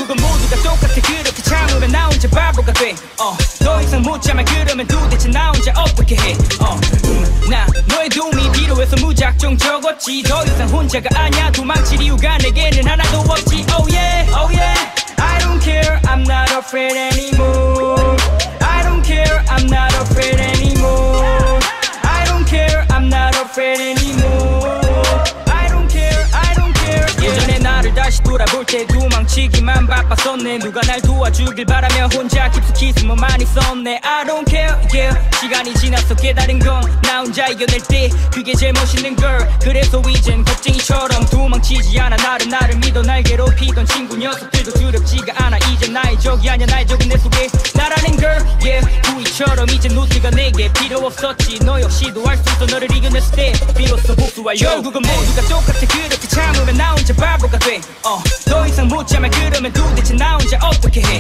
결국은 모두가 똑같아. 그렇게 참으면 나 혼자 바보가 돼. 더 이상 못 참아. 그러면 도대체 나 혼자 어떻게 해. 나 너의 도움이 필요해서 무작정 적었지. 더 이상 혼자가 아니야. 도망칠 이유가 내게는 하나도 없지. Oh yeah, oh yeah. I don't care, I'm not afraid anymore. I don't care, I'm not afraid anymore. I don't care, I'm not afraid anymore. I don't care, I don't care. 예전에 나를 다시 돌아볼 때 도망치기만 바빴었네. 누가 날 도와주길 바라며 혼자 깊숙이 숨어만 있었네. I don't care, yeah. 시간이 지나서 깨달은 건 나 혼자 이겨낼 때 그게 제일 멋있는 걸. 그래서 이젠 겁쟁이처럼 도망치지 않아. 나를 믿어. 날 괴롭히던 친구 녀석들도 두렵지가 않아. 이제 나의 적이 아니야. 나의 적은 내 속에 나라는 걸. yeah. 구이처럼 이제 노트가 내게 필요 없었지. 너 역시도 할 수 있어. 너를 이겨냈을 때 비로소 복수와 결국은 모두가 똑같아. 그렇게 참으면 나 혼자 바보가 돼. 더 이상 못 참아. 그러면 도대체 나 혼자 어떻게 해.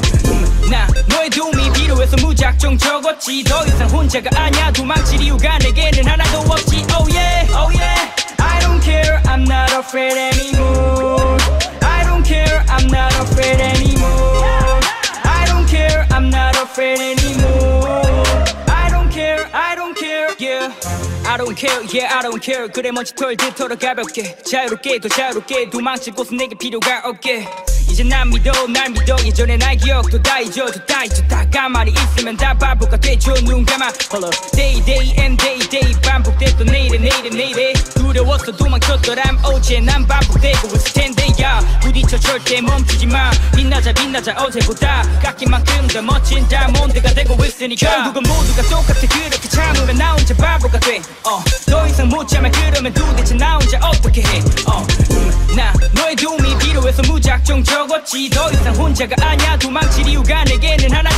나 너의 도움이 필요해서 무작정 적었지. 더 이상 혼자가 아니야. 도망칠 이유가 내게는 하나도 없지. Oh yeah, oh yeah. I don't care, I'm not afraid anymore. I don't care, I'm not afraid anymore. I don't care, I'm not afraid anymore. I don't care, I don't care, yeah. I don't care, yeah, I don't care. 그래 먼지 털듯 털어 가볍게 자유롭게 더 자유롭게 도망칠 곳은 내게 필요가 없게. 이제 난 믿어 날 믿어. 예전에 날 기억도 다 잊어도 다 잊었다. 가만히 있으면 다 바보가 되죠. 눈 감아 Hello. Day day and day day 반복됐던 내일에 두려워서 도망쳤더람. 어제 난 반복되고 있을 텐데 야 부딪혀 절대 멈추지마. 빛나자 어제보다 깎인 만큼 더 멋진 다이아몬드가 되고 있으니까. 결국은 모두가 똑같아. 그렇게 참으면 나 혼자 바보가 돼. 더 이상 못 참아. 그러면 도대체 나 혼자 어떻게 해. 나 너의 도움이 필요해서 무작정 적었지. 더 이상 혼자가 아니야. 도망칠 이유가 내게는 하나